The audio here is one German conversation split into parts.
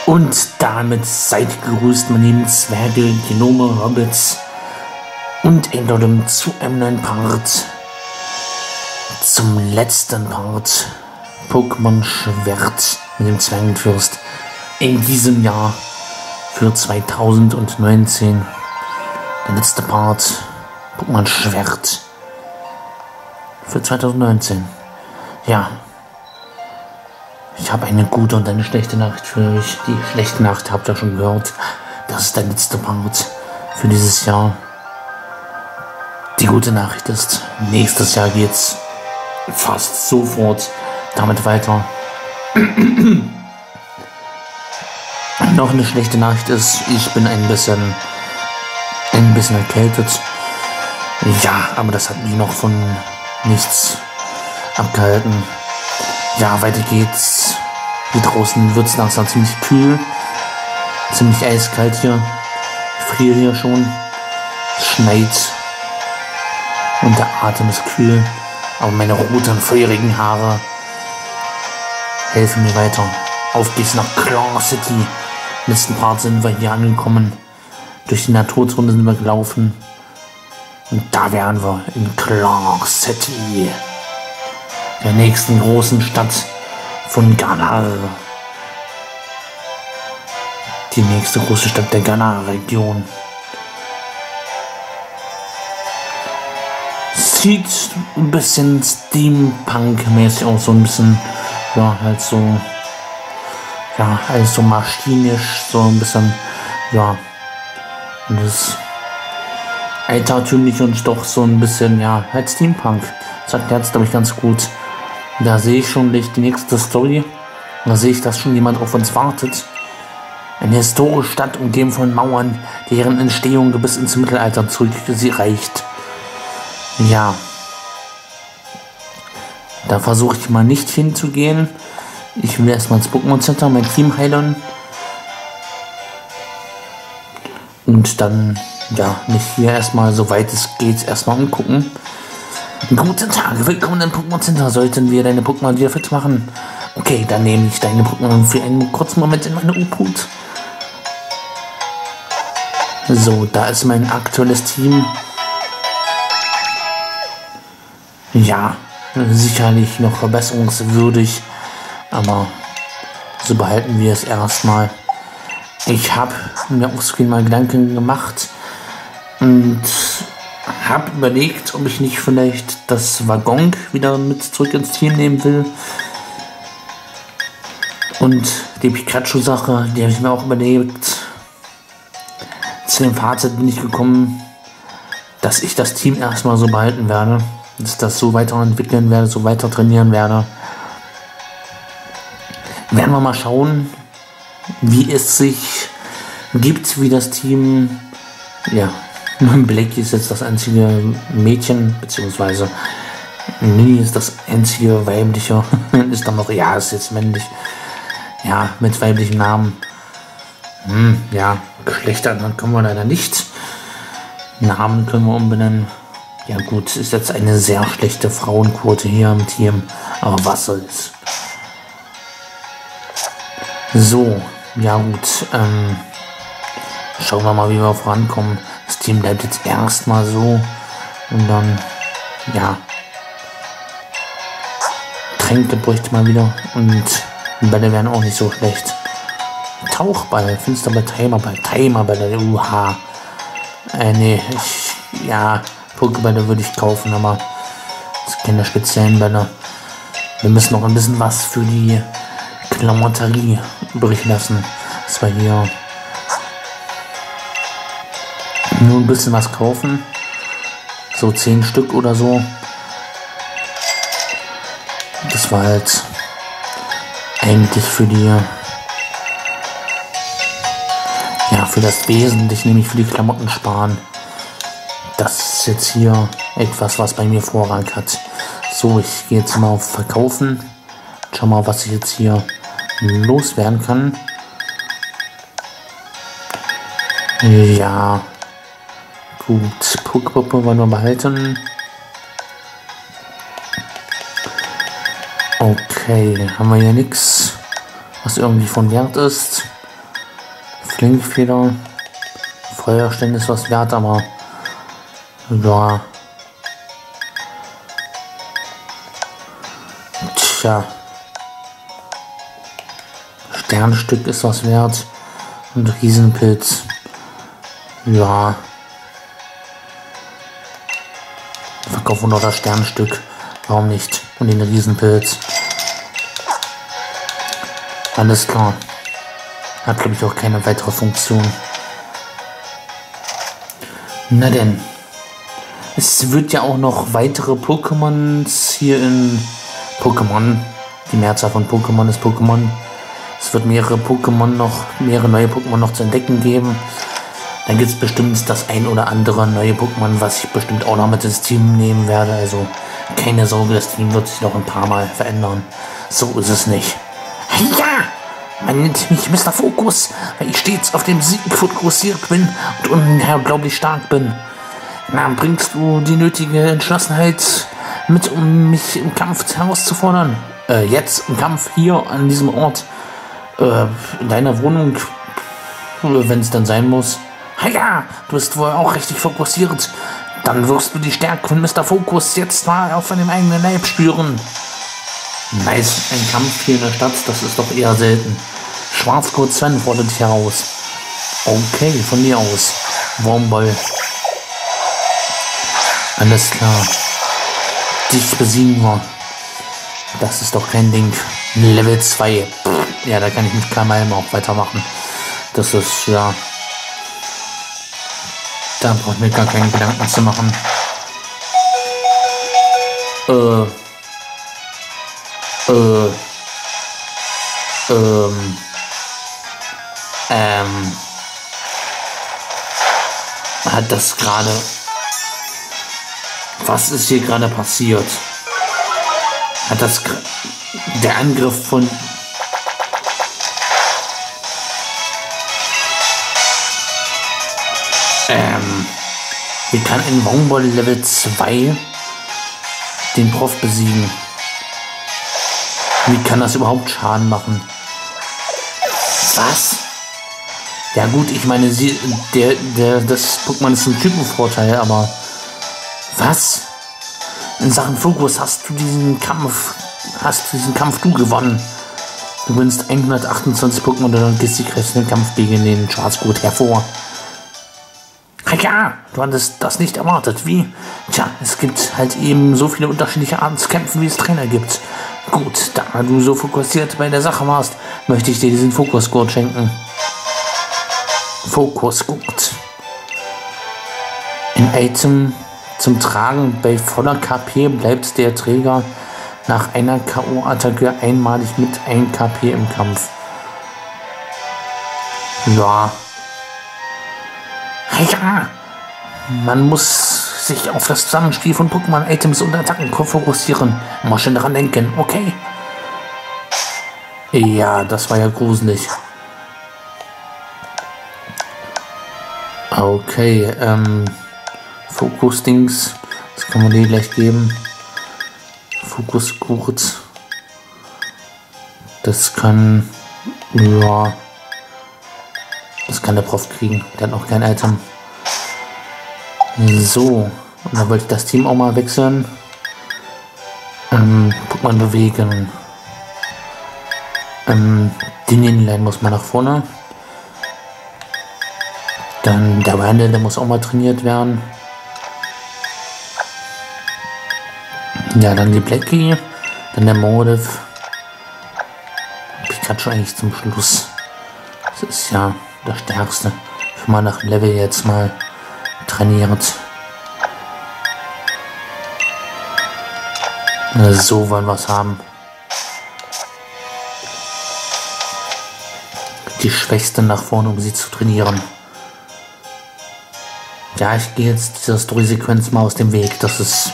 Und damit seid gegrüßt, meine lieben Zwerge, Genome, Hobbits und Enderlum zu einem neuen Part. Zum letzten Part Pokémon Schwert mit dem Zwergenfürst in diesem Jahr für 2019. Der letzte Part Pokémon Schwert für 2019. Ja. Ich habe eine gute und eine schlechte Nachricht für euch. Die schlechte Nachricht habt ihr schon gehört. Das ist der letzte Part für dieses Jahr. Die gute Nachricht ist, nächstes Jahr geht's fast sofort damit weiter. Noch eine schlechte Nachricht ist, ich bin ein bisschen erkältet. Ja, aber das hat mich noch von nichts abgehalten. Ja, weiter geht's. Hier draußen wird es langsam ziemlich kühl. Ziemlich eiskalt hier. Ich friere hier schon. Es schneit. Und der Atem ist kühl. Aber meine roten, feurigen Haare helfen mir weiter. Auf geht's nach Claw City. Im letzten Part sind wir hier angekommen. Durch die Naturzone sind wir gelaufen. Und da wären wir in Claw City. Der nächsten großen Stadt von Galar. Die nächste große Stadt der Galar-Region. Sieht ein bisschen Steampunk-mäßig aus, so ein bisschen, ja, halt so, ja, alles so maschinisch, so ein bisschen, ja, und das altertümlich und doch so ein bisschen, ja, halt Steampunk. Das erklärt es, glaube ich, ganz gut. Da sehe ich schon die nächste Story. Da sehe ich, dass schon jemand auf uns wartet. Eine historische Stadt, umgeben von Mauern, deren Entstehung bis ins Mittelalter reicht. Ja. Da versuche ich mal nicht hinzugehen. Ich will erstmal ins Pokémon Center, mein Team heilen. Und dann, ja, mich hier erstmal, soweit es geht, erstmal umgucken. Guten Tag, willkommen im Pokémon Center. Sollten wir deine Pokémon wieder fit machen? Okay, dann nehme ich deine Pokémon für einen kurzen Moment in meine Obhut. So, da ist mein aktuelles Team. Ja, sicherlich noch verbesserungswürdig, aber so behalten wir es erstmal. Ich habe mir offscreen mal Gedanken gemacht und habe überlegt, ob ich nicht vielleicht das Waggon wieder mit zurück ins Team nehmen will. Und die Pikachu-Sache, die habe ich mir auch überlegt. Zu dem Fazit bin ich gekommen, dass ich das Team erstmal so behalten werde. Dass ich das so weiterentwickeln werde, so weiter trainieren werde. Werden wir mal schauen, wie es sich gibt, wie das Team, ja, Blacky ist jetzt das einzige Mädchen, beziehungsweise Nini ist das einzige weibliche, ist dann noch, ja, ist jetzt männlich, ja, mit weiblichem Namen. Ja, Geschlechter können wir leider nicht. Namen können wir umbenennen. Ja gut, ist jetzt eine sehr schlechte Frauenquote hier im Team, aber was soll's. So, ja gut, schauen wir mal, wie wir vorankommen. Das Team bleibt jetzt erstmal so und dann, ja, Tränke bräuchte mal wieder und Bälle wären auch nicht so schlecht. Tauchball, Finsterball, Timerbälle, uha. Nee, ja, Pokébälle würde ich kaufen, aber das sind keine speziellen Bälle. Wir müssen noch ein bisschen was für die Klamotterie übrig lassen. Das war hier nur ein bisschen was kaufen. So 10 Stück oder so. Das war halt eigentlich für die, ja, für das Wesentliche, nämlich für die Klamotten sparen. Das ist jetzt hier etwas, was bei mir Vorrang hat. So, ich gehe jetzt mal auf Verkaufen. Schau mal, was ich jetzt hier loswerden kann. Ja. Gut, Poképuppe wollen wir behalten. Okay, haben wir hier nichts, was irgendwie von Wert ist. Flinkfeder. Feuerstände ist was wert, aber ja. Tja. Sternstück ist was wert. Und Riesenpilz. Ja. Verkaufen noch das Sternstück. Warum nicht? Und den Riesenpilz. Alles klar. Hat, glaube ich, auch keine weitere Funktion. Na denn. Es wird ja auch noch weitere Pokémons hier in Pokémon. Die Mehrzahl von Pokémon ist Pokémon. Es wird mehrere neue Pokémon noch zu entdecken geben. Dann gibt es bestimmt das ein oder andere neue Pokémon, was ich bestimmt auch noch mit ins Team nehmen werde. Also keine Sorge, das Team wird sich noch ein paar Mal verändern. So ist es nicht. Ja! Man nennt mich Mr. Fokus, weil ich stets auf dem Sieg fokussiert bin und unglaublich stark bin. Na, bringst du die nötige Entschlossenheit mit, um mich im Kampf herauszufordern? Jetzt im Kampf hier an diesem Ort, in deiner Wohnung, wenn es dann sein muss. Ja, du bist wohl auch richtig fokussiert. Dann wirst du die Stärke von Mr. Fokus jetzt mal auf deinem eigenen Leib spüren. Nice, ein Kampf hier in der Stadt, das ist doch eher selten. Schwarzgurt Sven fordert dich heraus. Okay, von mir aus. Wormball. Alles klar. Dich besiegen wir. Das ist doch kein Ding. Level 2. Ja, da kann ich mit KML auch weitermachen. Das ist, ja... Da braucht mir gar keine Gedanken zu machen. Hat das gerade... Was ist hier gerade passiert? Hat das... Der Angriff von... Wie kann ein Wormball Level 2 den Prof besiegen? Wie kann das überhaupt Schaden machen? Was? Ja gut, ich meine, das Pokémon ist ein Typenvorteil, aber was? In Sachen Fokus hast diesen Kampf du gewonnen. Du gewinnst 128 Pokémon und dann gehst die Kräfte den Kampf gegen den Schwarzgurt hervor. Ja, du hattest das nicht erwartet. Wie? Tja, es gibt halt eben so viele unterschiedliche Arten zu kämpfen, wie es Trainer gibt. Gut, da du so fokussiert bei der Sache warst, möchte ich dir diesen Fokusgurt schenken. Fokusgurt. Ein Item zum Tragen. Bei voller KP bleibt der Träger nach einer K.O.-Attacke einmalig mit 1 KP im Kampf. Ja. Ja. Man muss sich auf das Zusammenspiel von Pokémon-Items und Attacken fokussieren. Mal schön daran denken, okay? Ja, das war ja gruselig. Okay, Fokus-Dings. Das kann man dir gleich geben. Fokus-Gurt. Das kann... Ja... Das kann der Prof kriegen. Der hat noch kein Item. So. Und dann wollte ich das Team auch mal wechseln. Pokémon bewegen. Dingenline muss mal nach vorne. Dann der Randall, der muss auch mal trainiert werden. Ja, dann die Blackie. Dann der Mordiv. Pikachu eigentlich zum Schluss. Das ist ja der stärkste. Für mal nach Level jetzt mal trainiert. So wollen wir es haben. Die Schwächste nach vorne, um sie zu trainieren. Ja, ich gehe jetzt dieser Story-Sequenz mal aus dem Weg. Das ist...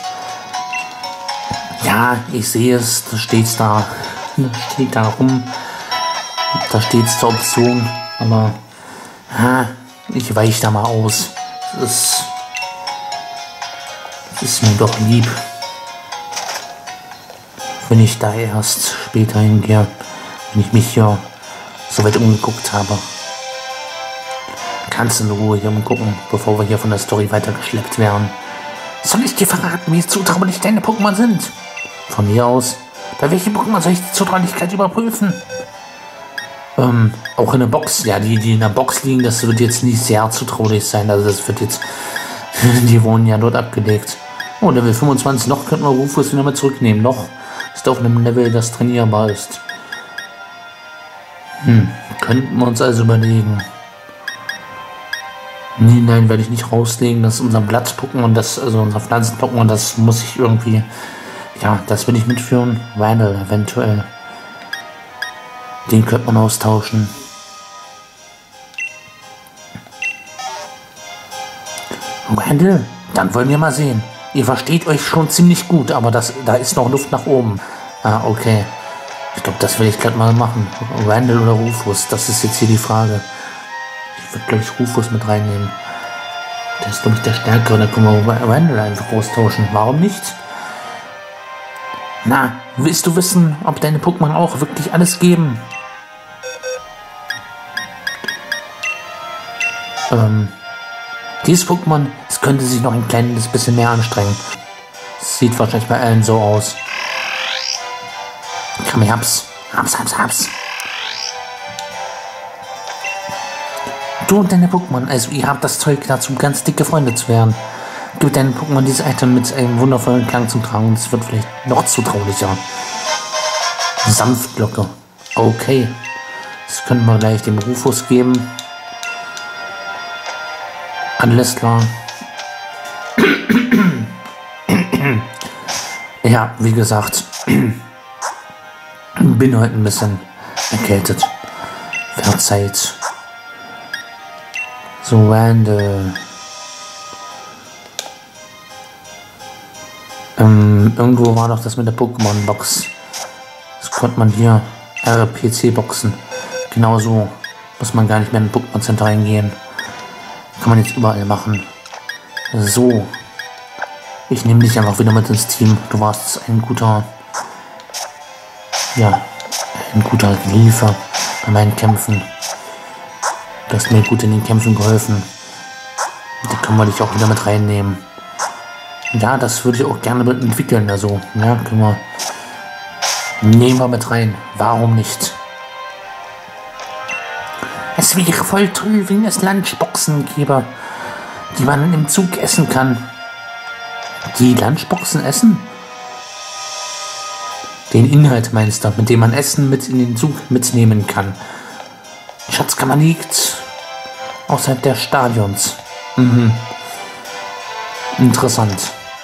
Ja, ich sehe es. Das steht da. Steht da rum. Da steht es zur Option. Aber... ich weiche da mal aus. Das ist mir doch lieb. Wenn ich da erst später hingehe, wenn ich mich hier so weit umgeguckt habe. Ganz in Ruhe hier mal gucken, bevor wir hier von der Story weitergeschleppt werden. Soll ich dir verraten, wie zutraulich deine Pokémon sind? Von mir aus. Bei welchen Pokémon soll ich die Zutraulichkeit überprüfen? Auch in der Box. Ja, die in der Box liegen, das wird jetzt nicht sehr zutraulich sein. Also das wird jetzt... die wurden ja dort abgelegt. Oh, Level 25. Noch könnten wir Rufus wieder mal zurücknehmen. Noch ist auf einem Level, das trainierbar ist. Könnten wir uns also überlegen. Nee, nein, werde ich nicht rauslegen. Das ist unser Blatt-Pokémon, also unser Pflanzen-Pokémon, das muss ich irgendwie... Ja, das will ich mitführen. Randall eventuell. Den könnte man austauschen. Randall, dann wollen wir mal sehen. Ihr versteht euch schon ziemlich gut, aber da ist noch Luft nach oben. Ah, okay. Ich glaube, das will ich gerade mal machen. Randall oder Rufus, das ist jetzt hier die Frage. Ich würde, glaube ich, Rufus mit reinnehmen. Der ist, glaube ich, der Stärkere. Da können wir Randall einfach austauschen. Warum nicht? Na, willst du wissen, ob deine Pokémon auch wirklich alles geben? Dieses Pokémon, es könnte sich noch ein kleines bisschen mehr anstrengen. Sieht wahrscheinlich bei allen so aus. Komm, ich hab's. Hab's. Du und deine Pokémon, also ihr habt das Zeug dazu, ganz dicke Freunde zu werden. Gib deinen Pokémon dieses Item mit einem wundervollen Klang zum Tragen und es wird vielleicht noch zutraulicher. Sanftglocke. Okay. Das können wir gleich dem Rufus geben. Alles klar. Ja, wie gesagt, bin heute ein bisschen erkältet. Verzeiht. So, Randall. Irgendwo war doch das mit der Pokémon-Box. Das konnte man hier RPC-Boxen. Genau so. Muss man gar nicht mehr in den Pokémon Center reingehen. Kann man jetzt überall machen. So. Ich nehme dich einfach wieder mit ins Team. Du warst ein guter... Ja, ein guter Helfer bei meinen Kämpfen. Du hast mir gut in den Kämpfen geholfen. Da können wir dich auch wieder mit reinnehmen. Ja, das würde ich auch gerne mit entwickeln. Also, ja, können wir... Nehmen wir mit rein. Warum nicht? Es wäre voll toll, wenn es Lunchboxen gäbe, die man im Zug essen kann. Die Lunchboxen essen? Den Inhalt meinst du, mit dem man Essen mit in den Zug mitnehmen kann. Die Schatzkammer liegt außerhalb der Stadions. Interessant.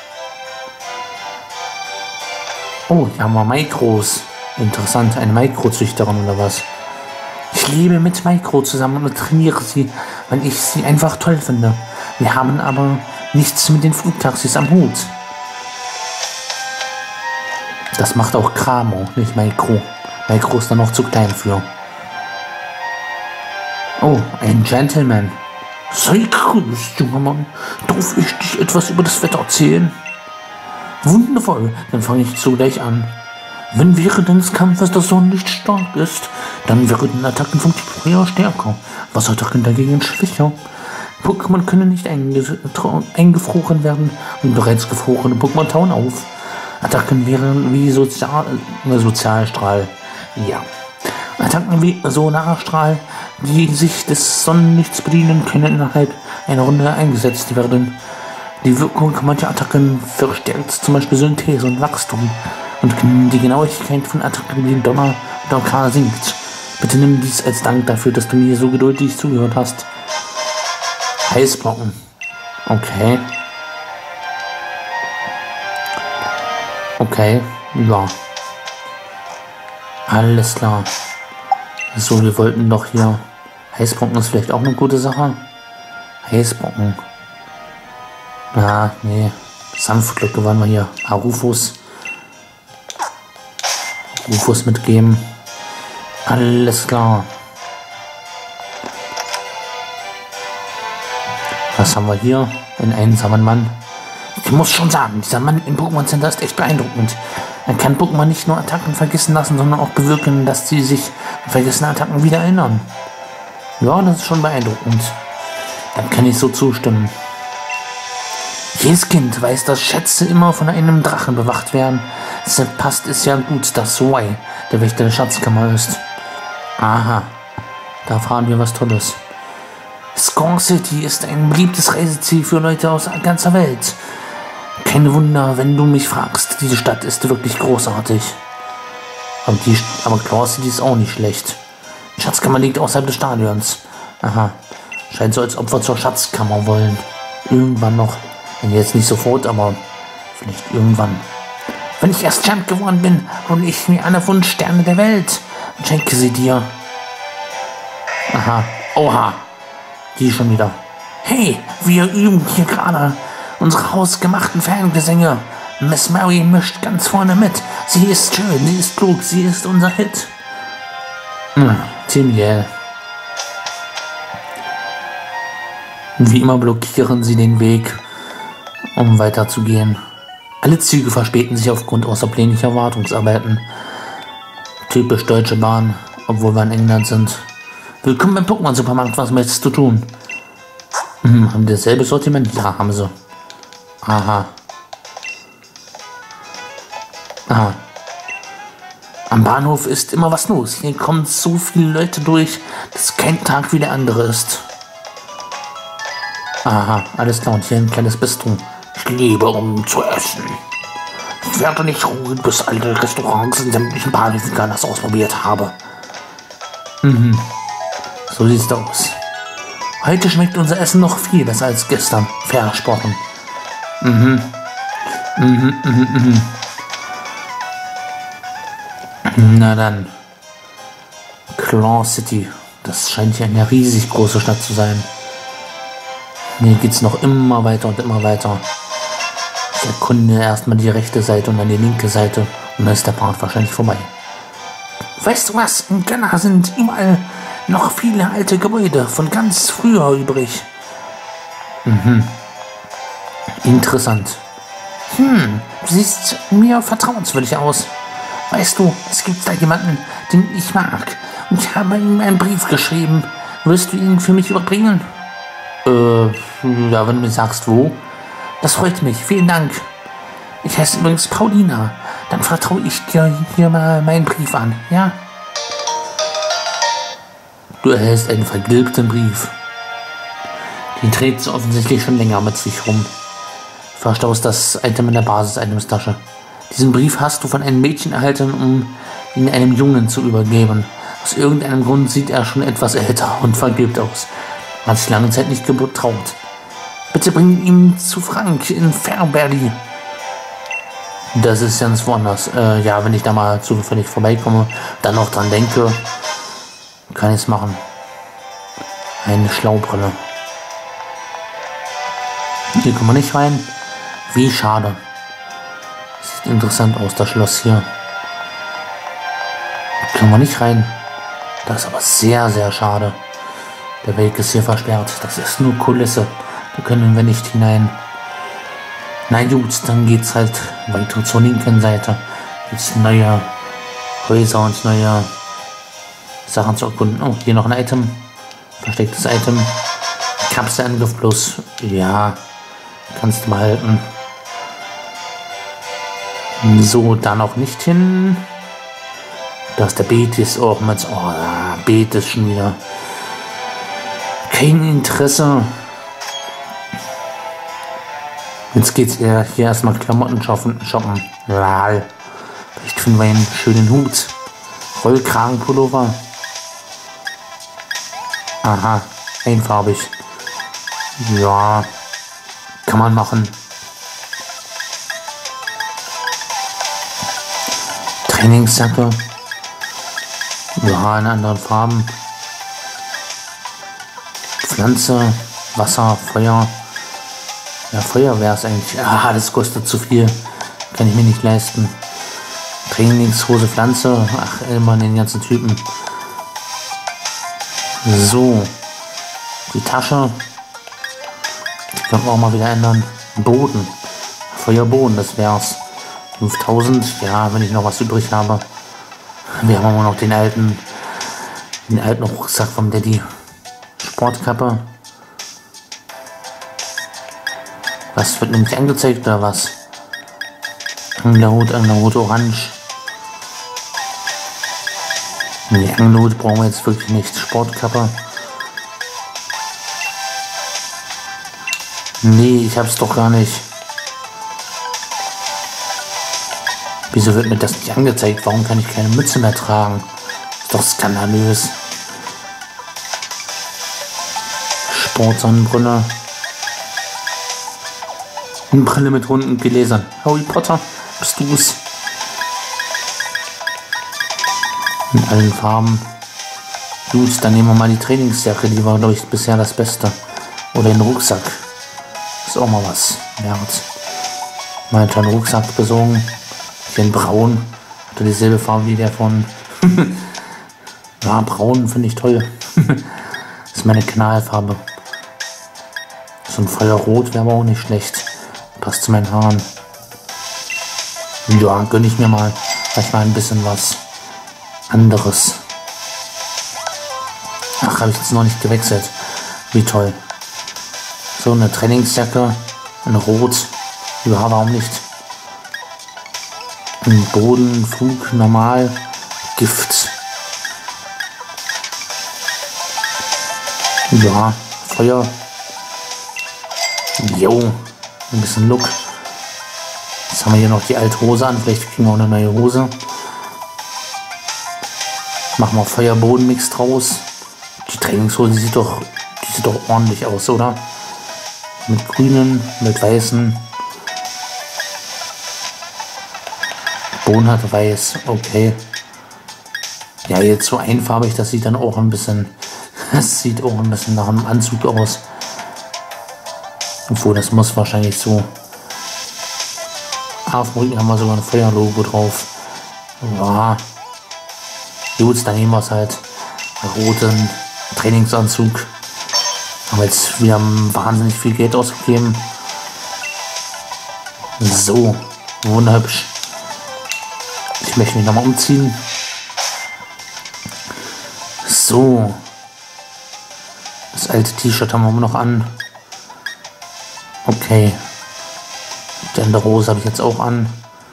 Oh, hier haben wir Mikros. Interessant, eine Mikrozüchterin oder was? Ich lebe mit Micro zusammen und trainiere sie, weil ich sie einfach toll finde. Wir haben aber nichts mit den Flugtaxis am Hut. Das macht auch Kramo, nicht Micro. Micro ist dann noch zu klein für. Oh, ein Gentleman. Sei gegrüßt, junger Mann. Darf ich dich etwas über das Wetter erzählen? Wundervoll, dann fange ich zugleich an. Wenn während des Kampfes das Sonnenlicht stark ist, dann werden Attacken vom Typ eher stärker, Wasserattacken dagegen schwächer. Pokémon können nicht eingefroren werden und bereits gefrorene Pokémon tauen auf. Attacken wären wie Sozialstrahl. Ja. Attacken wie Sonarstrahl, die sich des Sonnenlichts bedienen, können innerhalb einer Runde eingesetzt werden. Die Wirkung mancher Attacken verstärkt zum Beispiel Synthese und Wachstum. Und die Genauigkeit von Attacken wie Donner und Orkan sinkt. Bitte nimm dies als Dank dafür, dass du mir so geduldig zugehört hast. Eisblocken. Okay. Okay, ja. Alles klar. So, wir wollten doch hier... Eisbrocken ist vielleicht auch eine gute Sache. Eisbrocken. Ah, nee. Sanftglocke wollen wir hier. Rufus mitgeben. Alles klar. Was haben wir hier? Einen einsamen Mann. Ich muss schon sagen, dieser Mann im Pokémon Center ist echt beeindruckend. Er kann Pokémon nicht nur Attacken vergessen lassen, sondern auch bewirken, dass sie sich an vergessene Attacken wieder erinnern. Ja, das ist schon beeindruckend. Dann kann ich so zustimmen. Jedes Kind weiß, dass Schätze immer von einem Drachen bewacht werden. Deshalb passt es ja gut, dass Roy der Wächter der Schatzkammer ist. Aha, da fahren wir was Tolles. Score City ist ein beliebtes Reiseziel für Leute aus ganzer Welt. Kein Wunder, wenn du mich fragst. Diese Stadt ist wirklich großartig. Aber Claw City ist auch nicht schlecht. Die Schatzkammer liegt außerhalb des Stadions. Aha, scheint so, als ob wir zur Schatzkammer wollen. Irgendwann noch. Jetzt nicht sofort, aber vielleicht irgendwann. Wenn ich erst Champ geworden bin, hole ich mir alle Wunschsterne der Welt und schenke sie dir. Aha, oha, die schon wieder. Hey, wir üben hier gerade unsere hausgemachten Fangesänge. Miss Mary mischt ganz vorne mit. Sie ist schön, sie ist klug, sie ist unser Hit. Ziemlich. Wie immer blockieren sie den Weg, um weiterzugehen. Alle Züge verspäten sich aufgrund außerplanlicher Wartungsarbeiten. Typisch Deutsche Bahn, obwohl wir in England sind. Willkommen beim Pokémon-Supermarkt, was möchtest du tun? Haben die dasselbe Sortiment? Ja, haben sie. Aha. Aha. Am Bahnhof ist immer was los. Hier kommen so viele Leute durch, dass kein Tag wie der andere ist. Aha, alles klar. Und hier ein kleines Bistro. Ich liebe, um zu essen. Ich werde nicht ruhen, bis alle Restaurants in sämtlichen Bahnhöfen das ausprobiert habe. So sieht's aus. Heute schmeckt unser Essen noch viel besser als gestern. Versprochen. Na dann. Claw City. Das scheint ja eine riesig große Stadt zu sein. Hier geht's noch immer weiter und immer weiter. Ich erkunde erstmal die rechte Seite und dann die linke Seite. Und dann ist der Part wahrscheinlich vorbei. Weißt du was? In Ghana sind überall noch viele alte Gebäude von ganz früher übrig. Interessant. Du siehst mir vertrauenswürdig aus. Weißt du, es gibt da jemanden, den ich mag. Und ich habe ihm einen Brief geschrieben. Wirst du ihn für mich überbringen? Ja, wenn du mir sagst, wo. Das freut mich. Vielen Dank. Ich heiße übrigens Paulina. Dann vertraue ich dir hier mal meinen Brief an, ja? Du erhältst einen vergilbten Brief. Den trägt offensichtlich schon länger mit sich rum. Verstaust das Item in der Basis-Items-Tasche. Diesen Brief hast du von einem Mädchen erhalten, um ihn einem Jungen zu übergeben. Aus irgendeinem Grund sieht er schon etwas älter und vergilbt aus. Hat sich lange Zeit nicht getraut. Bitte bring ihn zu Frank in Fairberry. Das ist ganz woanders. Ja, wenn ich da mal zufällig vorbeikomme, dann noch dran denke, kann ich es machen. Eine Schlaubrille. Hier kommen wir nicht rein. Wie schade. Sieht interessant aus, das Schloss hier. Hier können wir nicht rein. Das ist aber sehr, sehr schade. Der Weg ist hier versperrt. Das ist nur Kulisse. Da können wir nicht hinein. Na gut, dann geht's halt weiter zur linken Seite. Jetzt neue Häuser und neue Sachen zu erkunden. Oh, hier noch ein Item. Verstecktes Item. Kapselangriff plus. Ja, kannst du behalten. So, da noch nicht hin. Da ist der Betis auch mit. Oh, Betis schon wieder. Kein Interesse. Jetzt geht's eher hier erstmal Klamotten shoppen. Lal. Vielleicht finden wir einen schönen Hut. Rollkragenpullover. Aha, einfarbig. Ja, kann man machen. Trainingsjacke. Ja, in anderen Farben. Pflanze, Wasser, Feuer. Ja, Feuer wäre es eigentlich. Ah, das kostet zu viel. Kann ich mir nicht leisten. Trainingshose, Pflanze. Ach, immer den ganzen Typen. So. Die Tasche. Die können wir auch mal wieder ändern. Boden. Feuerboden, das wär's. 5000. Ja, wenn ich noch was übrig habe. Wir haben immer noch den alten Rucksack vom Daddy. Sportkappe. Was wird nämlich angezeigt oder was? Angelrot, orange. Nee, Angelrot brauchen wir jetzt wirklich nicht. Sportkappe. Nee, ich hab's doch gar nicht. Wieso wird mir das nicht angezeigt? Warum kann ich keine Mütze mehr tragen? Ist doch skandalös. Sportsonnenbrille. Eine Brille mit runden Gläsern. Harry Potter, bist du's? In allen Farben. Gut, dann nehmen wir mal die Trainingsjacke. Die war, glaube ich, bisher das Beste. Oder den Rucksack. Ist auch mal was wert. Mal einen kleinen Rucksack besorgen. Den braun. Hat er dieselbe Farbe wie der von. Ja, braun finde ich toll. Das ist meine Knallfarbe. So ein Feuerrot wäre aber auch nicht schlecht. Passt zu meinen Haaren. Ja, gönne ich mir mal. Vielleicht mal ein bisschen was anderes. Ach, habe ich jetzt noch nicht gewechselt. Wie toll. So eine Trainingsjacke. Ein Rot. Ja, warum nicht? Ein Bodenflug, normal, Gift. Ja, Feuer. Jo, ein bisschen Look. Jetzt haben wir hier noch die alte Hose an, vielleicht kriegen wir auch eine neue Hose. Machen wir Feuer-Boden-Mix draus. Die Trainingshose, die sieht doch ordentlich aus, oder? Mit grünen, mit weißen. Boden hat weiß, okay. Ja, jetzt so einfarbig, das sieht dann auch ein bisschen, das sieht auch ein bisschen nach einem Anzug aus. Obwohl, das muss wahrscheinlich so. Auf dem Rücken haben wir sogar ein Feuerlogo drauf. Ja. Gut, dann nehmen wir es halt. Roten Trainingsanzug. Aber jetzt, wir haben wahnsinnig viel Geld ausgegeben. So, wunderhübsch. Ich möchte mich nochmal umziehen. So. Das alte T-Shirt haben wir immer noch an. Okay. Die Hose habe ich jetzt auch an.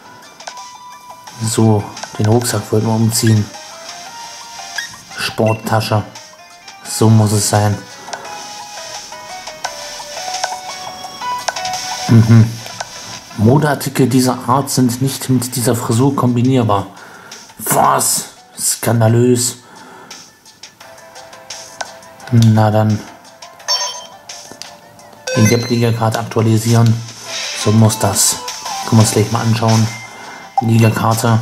So, den Rucksack wollten wir umziehen. Sporttasche. So muss es sein. Modeartikel dieser Art sind nicht mit dieser Frisur kombinierbar. Was? Skandalös. Na dann. Den Gap-Liga-Karte aktualisieren. So muss das. Können wir uns gleich mal anschauen. Liga-Karte.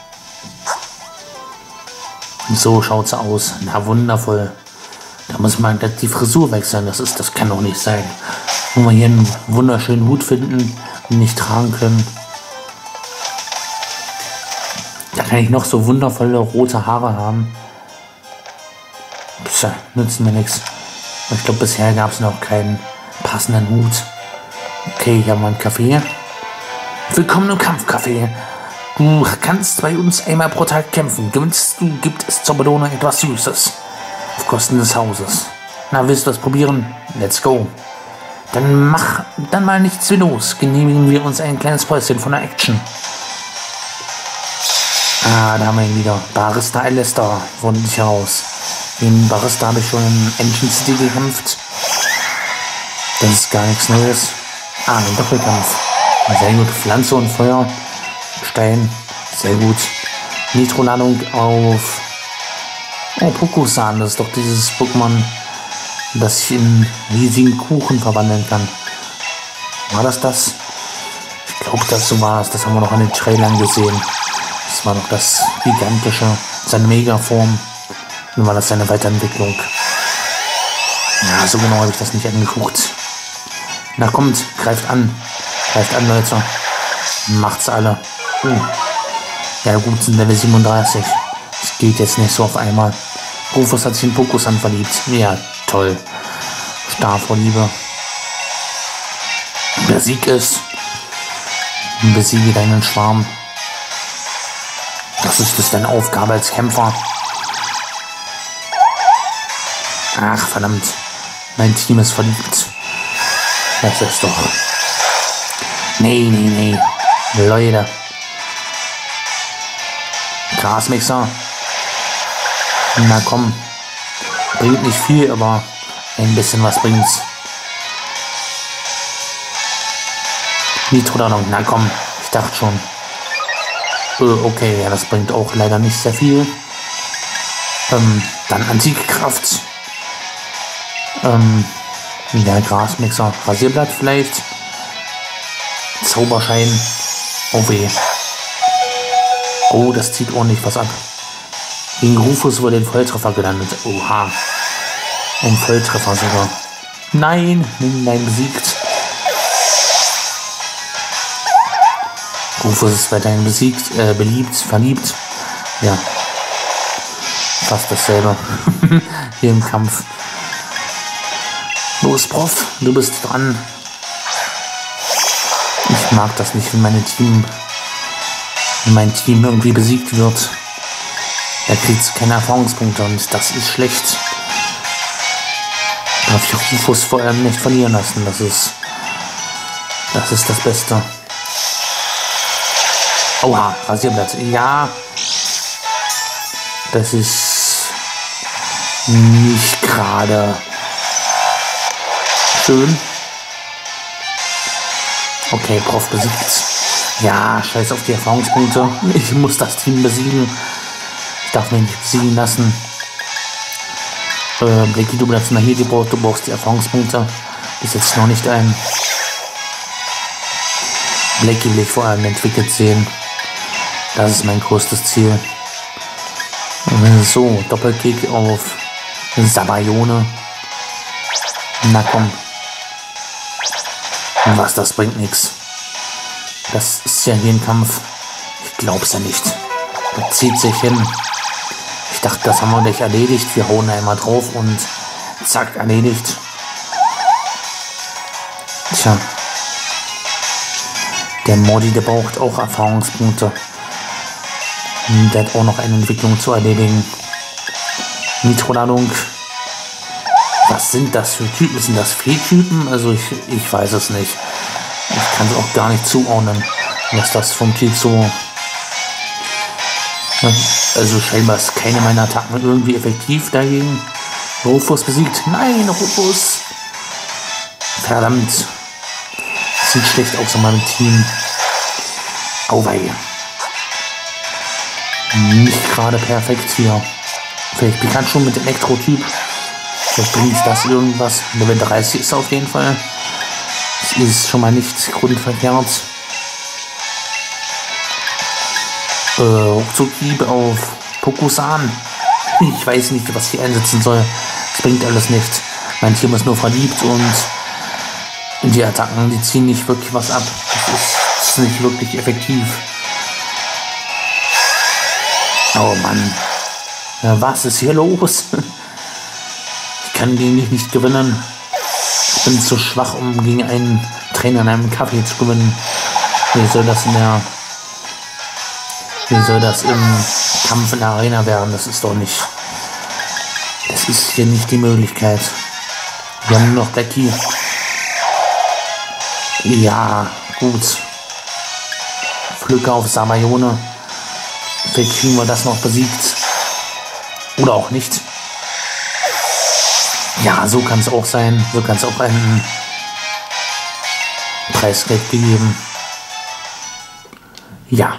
So schaut sie aus. Na wundervoll. Da muss man die Frisur wechseln. Das kann doch nicht sein. Wenn wir hier einen wunderschönen Hut finden und nicht tragen können. Da kann ich noch so wundervolle rote Haare haben. Tja, nützen mir nichts. Ich glaube, bisher gab es noch keinen passenden Hut. Okay, hier haben wir einen Kaffee. Willkommen im Kampfcafé. Du kannst bei uns einmal pro Tag kämpfen. Gewinnst du, gibt es zur Belohnung etwas Süßes. Auf Kosten des Hauses. Na, willst du das probieren? Let's go. Dann mach dann mal nichts wie los. Genehmigen wir uns ein kleines Päuschen von der Action. Ah, da haben wir ihn wieder. Barista Alistair, wundert dich heraus. Den Barista habe ich schon in Ancient City gekämpft. Das ist gar nichts Neues. Ah, ein Doppelkampf. Sehr gut. Pflanze und Feuer. Stein. Sehr gut. Nitroladung auf. Oh, Pokusan. Das ist doch dieses Pokémon, das ich in riesigen Kuchen verwandeln kann. War das das? Ich glaube, das so war es. Das haben wir noch an den Trailern gesehen. Das war noch das gigantische, seine Megaform. Nun war das seine Weiterentwicklung. Ja, so genau habe ich das nicht angeguckt. Na kommt, greift an. Greift an, Leute. Macht's alle. Ja gut, sind Level 37. Das geht jetzt nicht so auf einmal. Rufus hat sich in Pokusan verliebt. Ja, toll. Starr vor Liebe. Besieg es. Besiege deinen Schwarm. Das ist deine Aufgabe als Kämpfer. Ach, verdammt. Mein Team ist verliebt. Das ist doch Nee. Leute. Grasmixer. Na komm. Bringt nicht viel, aber ein bisschen was bringt's. Nitrodalon. Na komm. Ich dachte schon. Okay, ja, das bringt auch leider nicht sehr viel. Dann Antikkraft. Ja, Grasmixer. Rasierblatt vielleicht. Zauberschein. Oh weh. Oh, das zieht ordentlich was ab. Gegen Rufus wurde den Volltreffer gelandet. Oha. Ein Volltreffer sogar. Nein, besiegt. Rufus ist weiterhin verliebt. Ja. Fast dasselbe. Hier im Kampf. Los, Prof, du bist dran. Ich mag das nicht, wenn mein Team irgendwie besiegt wird. Er kriegt keine Erfahrungspunkte und das ist schlecht. Darf ich Rufus vor allem nicht verlieren lassen. Das ist das Beste. Oha, Rasierblatt. Ja. Das ist nicht gerade schön. Okay, Prof besiegt. Ja, scheiß auf die Erfahrungspunkte. Ich muss das Team besiegen. Ich darf mich nicht besiegen lassen. Blackie, du bleibst mal hier, du brauchst die Erfahrungspunkte. Bis jetzt noch nicht ein. Blackie will ich vor allem entwickelt sehen. Das ist mein größtes Ziel. So, Doppelkick auf Sabayone. Na komm. Was, das bringt nichts. Das ist ja hier ein Kampf. Ich glaub's ja nicht. Das zieht sich hin. Ich dachte, das haben wir gleich erledigt. Wir hauen einmal drauf und zack, erledigt. Tja. Der Modi, der braucht auch Erfahrungspunkte. Der hat auch noch eine Entwicklung zu erledigen. Nitrodalung. Was sind das für Typen? Sind das Fehltypen? Also ich weiß es nicht. Ich kann es auch gar nicht zuordnen, was das vom Typ so... Also scheinbar ist keine meiner Attacken irgendwie effektiv dagegen. Rufus besiegt. Nein, Rufus. Verdammt. Sieht schlecht aus in meinem Team. Auwei. Nicht gerade perfekt hier. Vielleicht Pikachu mit Elektro-Typ. Vielleicht bringt das irgendwas. Level 30 ist auf jeden Fall. Das ist schon mal nicht grundverkehrt. Ruckzuckhieb auf Pokusan. Ich weiß nicht, was ich einsetzen soll. Das bringt alles nichts. Mein Team ist nur verliebt und die Attacken, die ziehen nicht wirklich was ab. Das ist nicht wirklich effektiv. Oh Mann. Ja, was ist hier los? Ich kann gegen dich nicht gewinnen. Ich bin zu schwach, um gegen einen Trainer in einem Kaffee zu gewinnen. Wie soll das im Kampf in der Arena werden? Das ist doch nicht... Das ist hier nicht die Möglichkeit. Wir haben nur noch Blackie. Ja, gut. Pflücke auf Sabayone. Vielleicht kriegen wir das noch besiegt. Oder auch nicht. Ja, so kann es auch sein. So kann es auch enden. Preisgeld gegeben. Ja.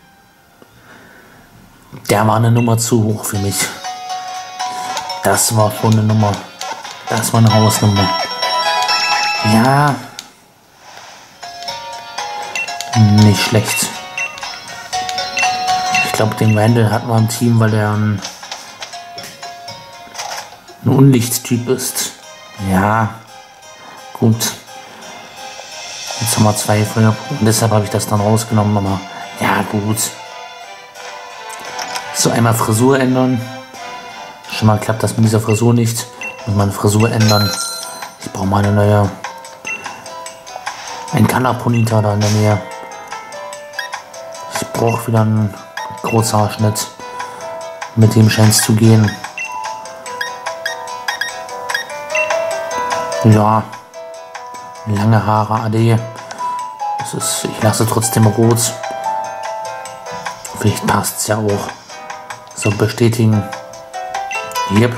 Der war eine Nummer zu hoch für mich. Das war schon eine Nummer. Das war eine Hausnummer. Ja. Nicht schlecht. Ich glaube, den Randall hatten wir im Team, weil er ein Unlichttyp ist. Ja. Gut. Jetzt haben wir 2 Feuerpunkte. Deshalb habe ich das dann rausgenommen. Aber ja, gut. So, einmal Frisur ändern. Schon mal klappt das mit dieser Frisur nicht. Muss meine Frisur ändern. Ich brauche mal eine neue. Ein Color-Ponita da in der Nähe. Ich brauche wieder einen Kurzhaarschnitt. Mit dem scheint es zu gehen. Ja. Lange Haare, AD. Ich lasse trotzdem rot. Vielleicht passt es ja auch. So, bestätigen. Yep.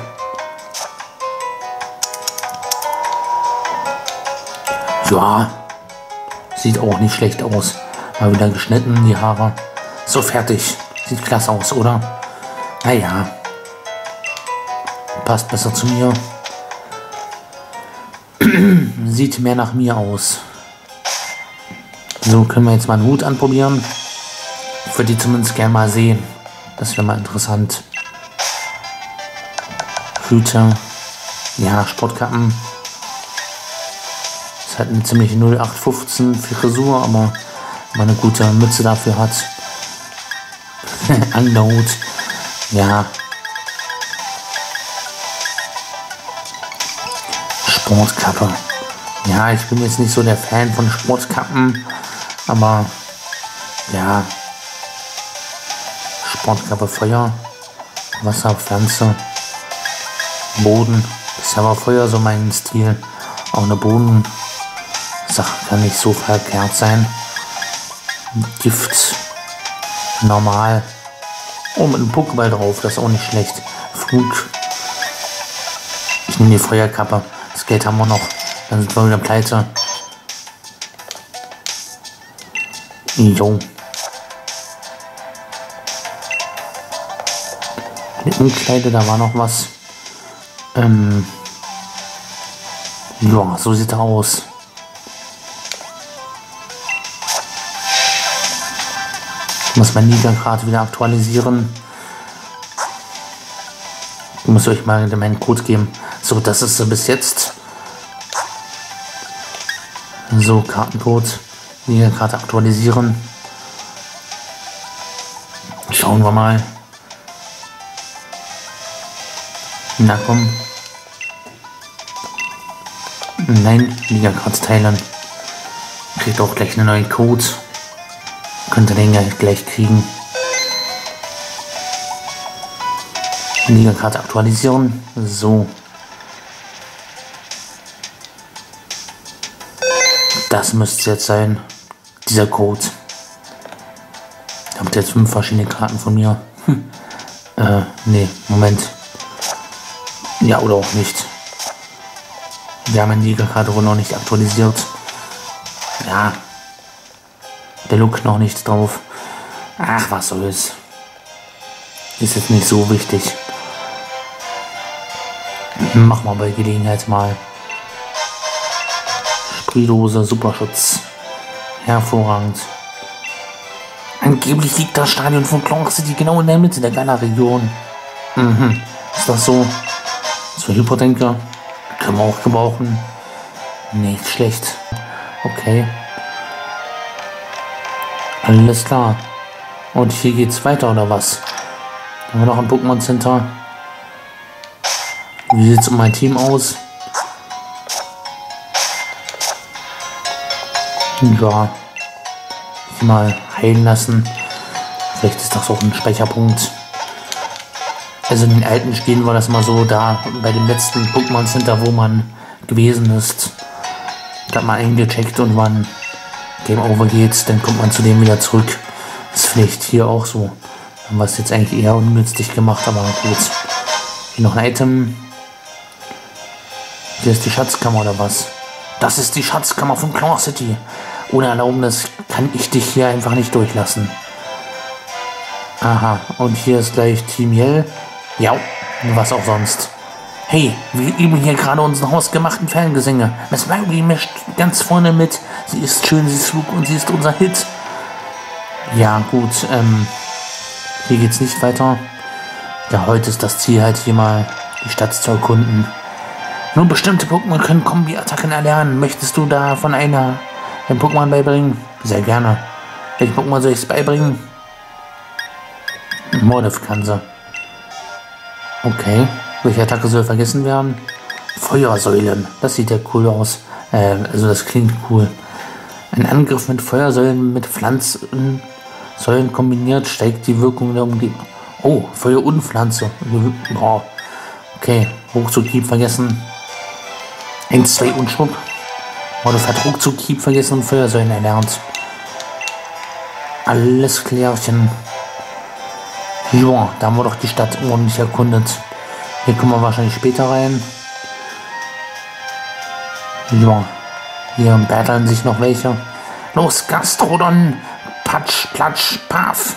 Ja. Sieht auch nicht schlecht aus. Mal wieder geschnitten, die Haare. So, fertig. Sieht klasse aus, oder? Naja. Passt besser zu mir. Sieht mehr nach mir aus. So, können wir jetzt mal einen Hut anprobieren. Ich würde die zumindest gerne mal sehen. Das wäre mal interessant. Hüte. Ja, Sportkappen. Ist halt eine ziemliche 0815 für Frisur, aber wenn man eine gute Mütze dafür hat. Anglerhut. Ja. Sportkappe. Ja, ich bin jetzt nicht so der Fan von Sportkappen, aber ja. Sportkappe, Feuer, Wasser, Pflanze, Boden. Bisher war Feuer so mein Stil. Auch eine Bodensache kann nicht so verkehrt sein. Gift. Normal. Oh, mit einem Pokéball drauf, das ist auch nicht schlecht. Flug. Ich nehme die Feuerkappe. Das Geld haben wir noch. Dann sind wir wieder pleite. Jo. Die Umkleide, da war noch was. Ja, so sieht er aus. Ich muss mein Liga gerade wieder aktualisieren. Ich muss euch mal meinen Code geben. So, das ist so bis jetzt. So, Kartencode. Liga-Karte aktualisieren. Schauen wir mal. Na komm. Nein, Liga-Karte teilen. Kriegt auch gleich einen neuen Code. Könnt ihr den gleich kriegen. Liga-Karte aktualisieren. So. Das müsste jetzt sein. Dieser Code. Habt ihr jetzt 5 verschiedene Karten von mir? Nee, Moment. Ja, oder auch nicht. Wir haben die Liga-Karte wohl noch nicht aktualisiert. Ja. Der Look noch nicht drauf. Ach, was soll's. Ist jetzt nicht so wichtig. Machen wir bei Gelegenheit mal. Sprühdose, Superschutz. Hervorragend. Angeblich liegt das Stadion von Clown City genau in der Mitte der Gala-Region. Ist das so? So Hyperdenker. Können wir auch gebrauchen. Nicht schlecht. Okay. Alles klar. Und hier geht's weiter, oder was? Haben wir noch ein Pokémon Center. Wie sieht's um mein Team aus? Ja. Hier mal heilen lassen. Vielleicht ist das auch ein Speicherpunkt. Also in den alten Spielen war das mal so, da bei dem letzten Pokémon Center, wo man gewesen ist. Da hat man eingecheckt und wann Game Over geht, dann kommt man zu dem wieder zurück. Das ist vielleicht hier auch so. Haben wir es jetzt eigentlich eher ungünstig gemacht, aber gut. Hier noch ein Item. Hier ist die Schatzkammer oder was? Das ist die Schatzkammer von Clown City. Ohne Erlaubnis kann ich dich hier einfach nicht durchlassen. Aha, und hier ist gleich Team Yell. Ja, was auch sonst. Hey, wir üben hier gerade unseren hausgemachten Fangesänge. Miss Mary mischt ganz vorne mit. Sie ist schön, sie ist klug und sie ist unser Hit. Ja, gut, hier geht's nicht weiter. Ja, heute ist das Ziel halt hier mal die Stadt zu erkunden. Nur bestimmte Pokémon können Kombi-Attacken erlernen. Möchtest du da von einer ein Pokémon beibringen? Sehr gerne. Welche Pokémon soll ich es beibringen? Mordef kann sie. Okay. Welche Attacke soll vergessen werden? Feuersäulen. Das sieht ja cool aus. Also das klingt cool. Ein Angriff mit Feuersäulen mit Pflanzensäulen kombiniert steigt die Wirkung der Umgebung. Oh, Feuer und Pflanze. Oh. Okay. Ruckzuck-Hieb vergessen. 1, 2 und Schwupp. Mordef hat Ruckzuck-Hieb vergessen und Feuersäulen erlernt. Alles klärchen. Ja, da haben wir doch die Stadt ordentlich erkundet. Hier kommen wir wahrscheinlich später rein. Ja, hier battlen sich noch welche. Los, Gastrodon! Patsch, platsch, paf!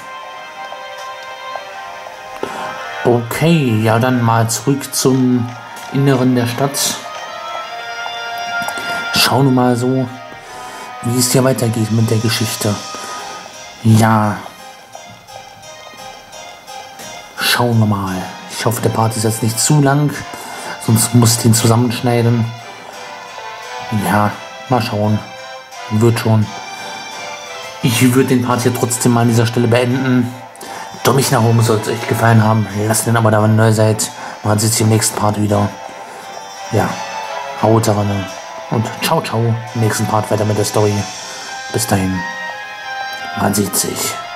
Okay, ja dann mal zurück zum Inneren der Stadt. Schauen wir mal so, wie es hier weitergeht mit der Geschichte. Ja. Schauen wir mal. Ich hoffe, der Part ist jetzt nicht zu lang, sonst muss ich den zusammenschneiden. Ja, mal schauen. Wird schon. Ich würde den Part hier trotzdem mal an dieser Stelle beenden. Daumen nach oben, sollte es euch gefallen haben. Lasst den aber da, wenn ihr neu seid. Man sieht sich im nächsten Part wieder. Ja, haut rein. Und ciao, ciao. Im nächsten Part weiter mit der Story. Bis dahin. Man sieht sich.